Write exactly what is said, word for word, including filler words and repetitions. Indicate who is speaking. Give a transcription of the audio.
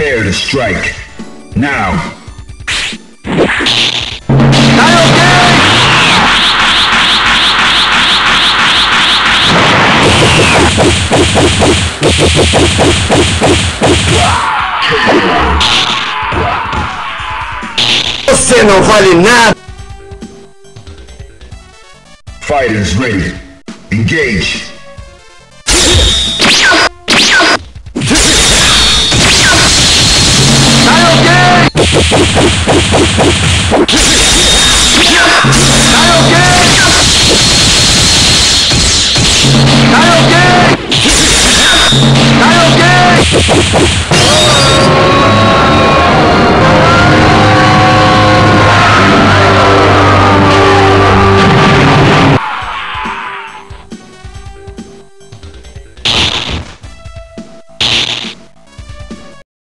Speaker 1: Prepare to strike. Now.
Speaker 2: Você não vale nada.
Speaker 1: Fighters ready. Engage.
Speaker 2: Tá ok?